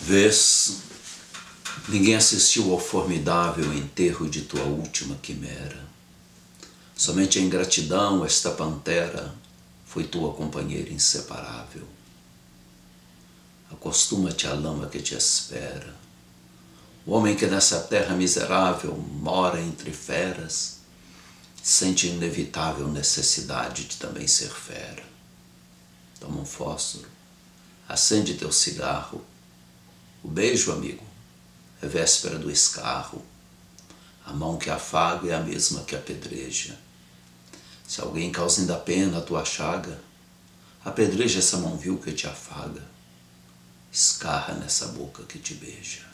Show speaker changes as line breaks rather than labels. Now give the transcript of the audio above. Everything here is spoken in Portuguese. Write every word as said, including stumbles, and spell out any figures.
Vês, ninguém assistiu ao formidável enterro de tua última quimera. Somente a ingratidão, esta pantera, foi tua companheira inseparável. Acostuma-te à lama que te espera. O homem que nessa terra miserável mora entre feras, sente inevitável necessidade de também ser fera. Toma um fósforo, acende teu cigarro. O beijo, amigo, é véspera do escarro. A mão que afaga é a mesma que apedreja. Se alguém causa ainda pena a tua chaga, apedreja essa mão vil que te afaga. Escarra nessa boca que te beija.